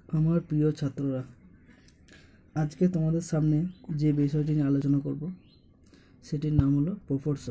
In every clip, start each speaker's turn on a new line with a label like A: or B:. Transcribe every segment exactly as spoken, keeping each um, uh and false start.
A: আমার প্রিয় ছাত্ররা, আজকে তোমাদের সামনে যে বিষয়টি নিয়ে আলোচনা করব সেটির নাম হলো প্রপোর্শন।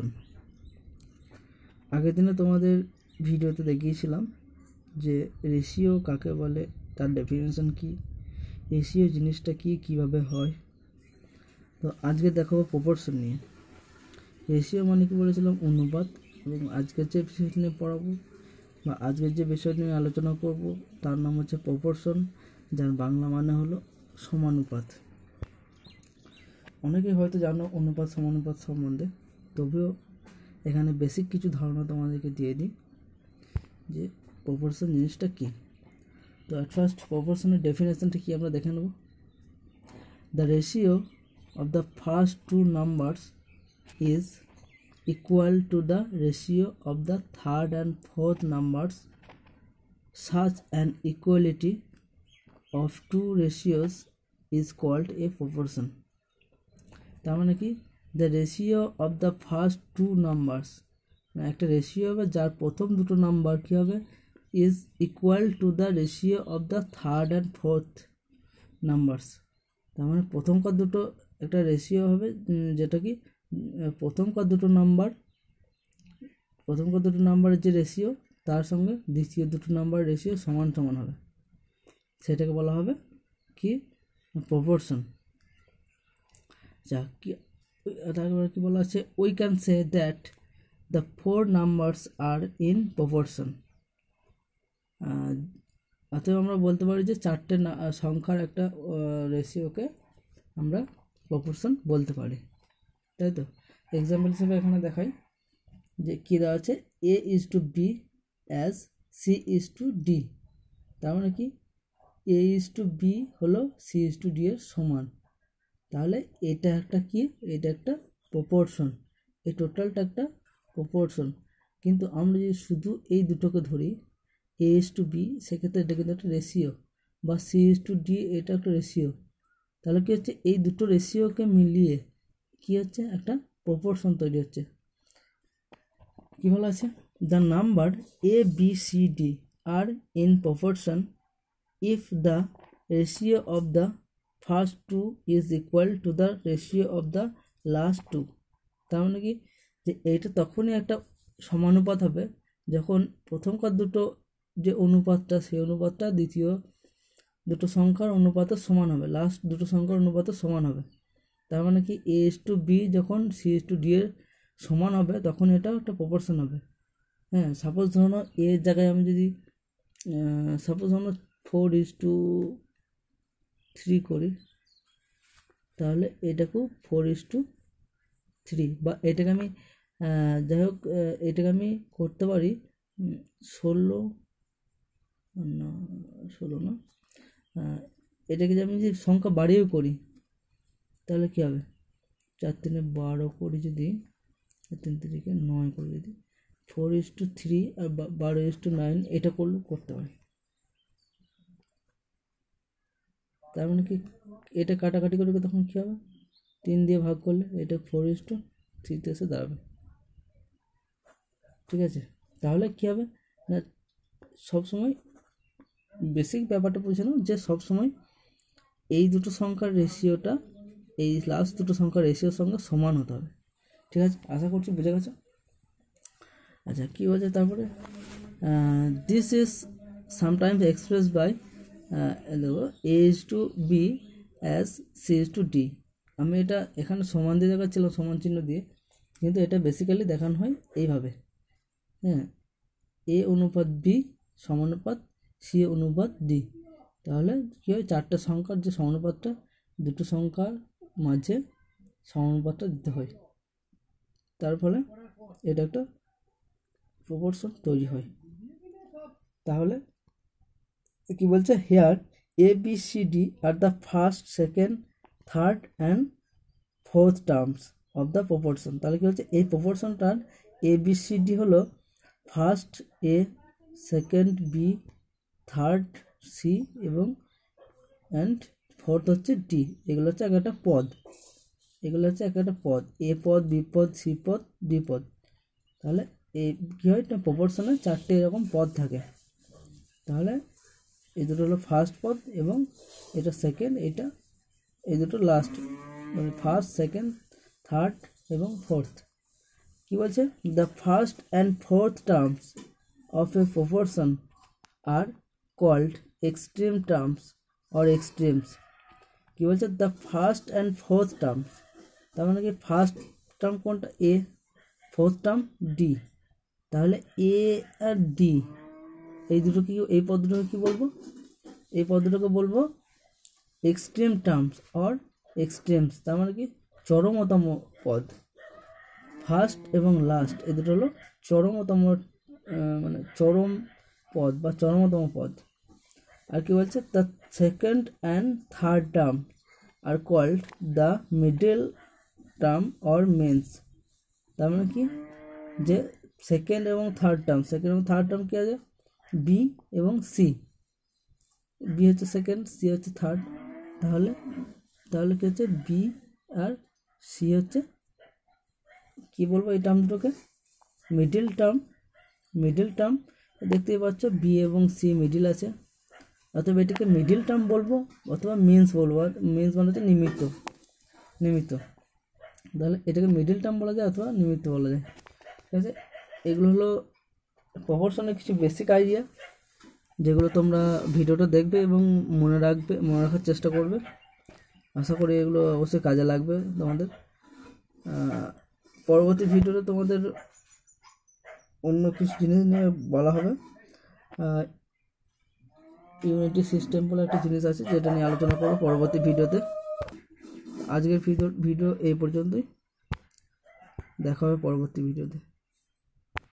A: আগের দিনে তোমাদের ভিডিওতে দেখিয়েছিলাম যে রেশিও কাকে বলে, তার ডেফিনেশন কি, রেশিও জিনিসটা কি, কিভাবে হয়। তো আজকে দেখাবো প্রপোর্শন নিয়ে। রেশিও মানে কি বলেছিলাম, অনুপাত। এবং আজকের যে বিষয়টি নিয়ে পড়াবো বা আজকের যে বিষয়টি নিয়ে আলোচনা করব তার নাম হচ্ছে প্রপোর্শন, যার বাংলা মানে হলো সমানুপাত। অনেকেই হয়তো জানো অনুপাত সমানুপাত সম্বন্ধে, তবেও এখানে বেসিক কিছু ধারণা তোমাদেরকে দিয়ে দিই যে প্রপোর্শন জিনিসটা কী। তো অ্যাট ফার্স্ট প্রপোর্শনের ডেফিনেশনটা কী আমরা দেখে নেব। The ratio of the first two numbers is equal to the ratio of the third and fourth numbers. Such an equality of two ratios is called a proportion. তার মানে কি, the ratio of the first two numbers, একটা ratio হবে যার প্রথম দুটো number কী হবে, is equal to the ratio of the third and fourth numbers. তার মানে প্রথমকার দুটো একটা রেশিও হবে যেটা কি প্রথমকার দুটো নাম্বার প্রথমকার দুটো নাম্বারের যে রেশিও তার সঙ্গে দ্বিতীয় দুটো নাম্বার রেশিও সমান সমান হবে, সেটাকে বলা হবে কি প্রপোর্শন। যা কি তারপরে কি বলা আছে, we can say that the four numbers are in proportion. অতএব আমরা বলতে পারি যে চারটে সংখ্যার একটা রেশিওকে আমরা প্রপোর্শন বলতে পারি, তাই তো। এক্সাম্পল হিসেবে এখানে দেখাই যে কী দেওয়া আছে, A is to B as C is to D. তার মানে কি, এ ইজ টু বি হলো সি ইজ টু ডি এর সমান। তাহলে এটা একটা কি, এটা একটা প্রপোর্শন, এই টোটালটা একটা প্রপোর্শন। কিন্তু আমরা যদি শুধু এই দুটোকে ধরি, এ ইজ টু বি, সেক্ষেত্রে এটা কিন্তু একটা রেশিও, বা সি ইজ টু ডি এটা একটা রেশিও। তাহলে কী হচ্ছে, এই দুটো রেশিওকে মিলিয়ে কী হচ্ছে, একটা প্রপোর্শন তৈরি হচ্ছে। কী বলা আছে, the number A B C D are in proportion if the ratio of the first two is equal to the ratio of the last two. তার মানে কি, যে এইটা তখনই একটা সমানুপাত হবে যখন প্রথমকার দুটো যে অনুপাতটা, সেই অনুপাতটা দ্বিতীয় দুটো সংখ্যার অনুপাতের সমান হবে, লাস্ট দুটো সংখ্যার অনুপাতের সমান হবে। তার মানে কি, এ ইজ টু বি যখন সি ইজ টু ডি এর সমান হবে তখন এটা একটা প্রপোর্শন হবে। হ্যাঁ, সাপোজ ধরো এর জায়গায় আমি যদি সাপোজ ধরো ফোর ইজ টু থ্রি করি, তাহলে এটাকেও ফোর ইজ টু থ্রি, বা এটাকে আমি যাই হোক এটাকে আমি করতে পারি ষোলো না ষোলো না এটাকে যে আমি যে সংখ্যা বাড়িয়েও করি, তাহলে কী হবে, চার তিনে বারো করি, যদি তিন তিরিকে নয় করে যদি ফোর ইস টু থ্রি আর বারো ইস টু নাইন এটা করলেও করতে পারি। তার মানে কি, এটা কাটাকাটি করে তখন কী হবে, তিন দিয়ে ভাগ করলে এটা ফোর ইস টু থ্রিতে এসে দাঁড়াবে। ঠিক আছে, তাহলে কী হবে না, সবসময় বেসিক ব্যাপারটা বুঝে নাও যে সবসময় এই দুটো সংখ্যার রেশিওটা এই লাস্ট দুটো সংখ্যার রেশিওর সঙ্গে সমান হতে হবে। ঠিক আছে, আশা করছি বুঝে গেছো। আচ্ছা, কী বলছে তারপরে, this is sometimes express by দেখো A is to B as C is to D. আমি এটা এখানে সমান দিয়ে দেখাচ্ছিলাম, সমান চিহ্ন দিয়ে, কিন্তু এটা বেসিক্যালি দেখানো হয় এইভাবে। হ্যাঁ, এ অনুপাত বি সমানুপাত সি অনুপাত ডি। তাহলে কী হয়, চারটে সংখ্যার যে সমানুপাতটা, দুটো সংখ্যার মাঝে সমানুপাতটা দিতে হয়, তার ফলে এটা একটা প্রপোর্শন তৈরি হয়। তাহলে কি বলছে, here A B C D are the first, second, third and fourth terms of the proportion. তাহলে কী হচ্ছে, এই প্রপোর্শনটার এ বি সি ডি হলো first A, second B, third C এবং অ্যান্ড ফোর্থ হচ্ছে ডি। এগুলো হচ্ছে এক একটা পদ, এগুলো হচ্ছে এক একটা পদ, এ পদ, বি পদ, সি পদ, ডি পদ। তাহলে এই কী হয়, প্রপোর্শনে চারটে এরকম পদ থাকে। তাহলে এই দুটো হলো ফার্স্ট পদ এবং এটা সেকেন্ড, এটা এই দুটো লাস্ট, মানে ফার্স্ট, সেকেন্ড, থার্ড এবং ফোর্থ। কি বলছে? The first and fourth terms of a proportion are called extreme terms or extremes. কি বলছে? The first and fourth terms, তার মানে কি ফার্স্ট টার্ম কোনটা? A, fourth term D. তাহলে এ আর ডি এই দুটো কি, এই পদ দুটোকে কী বলবো? এই পদ দুটোকে বলবো এক্সট্রিম টার্মস অর এক্সট্রিমস, তার মানে কি চরমতম পদ। ফার্স্ট এবং লাস্ট এই দুটো হলো চরমতম, মানে চরম পদ বা চরমতম পদ। আর কি বলছে? The second and third term are called the middle term or means. তার মানে কি যে সেকেন্ড এবং থার্ড টার্ম, সেকেন্ড এবং থার্ড টার্ম কী আছে? বি এবং সি। বি হচ্ছে সেকেন্ড, সি হচ্ছে থার্ড। তাহলে তাহলে কী হচ্ছে? বি আর সি হচ্ছে কি বলবো এই টার্ম দুটোকে? Middle term. মিডিল টার্ম দেখতেই পাচ্ছ বি এবং সি মিডিল আছে, অথবা এটাকে মিডিল টার্ম বলবো অথবা মিন্স বলবো। আর মিন্স মানে হচ্ছে নিমিত্ত, নিমিত্ত। তাহলে এটাকে মিডিল টার্ম বলা যায় অথবা নিমিত্ত বলা যায়। ঠিক আছে, এগুলো হলো প্রপোর্শনের কিছু বেসিক আইডিয়া, যেগুলো তোমরা ভিডিওটা দেখবে এবং মনে রাখবে, মনে রাখার চেষ্টা করবে। আশা করি এগুলো অবশ্যই কাজে লাগবে তোমাদের। পরবর্তী ভিডিওতে তোমাদের অন্য কিছু জিনিস নিয়ে বলা হবে। ইউনিটি সিস্টেম বলে একটা জিনিস আছে, যেটা নিয়ে আলোচনা করবো পরবর্তী ভিডিওতে। আজকের ভিডিও ভিডিও এই পর্যন্তই, দেখা হবে পরবর্তী ভিডিওতে।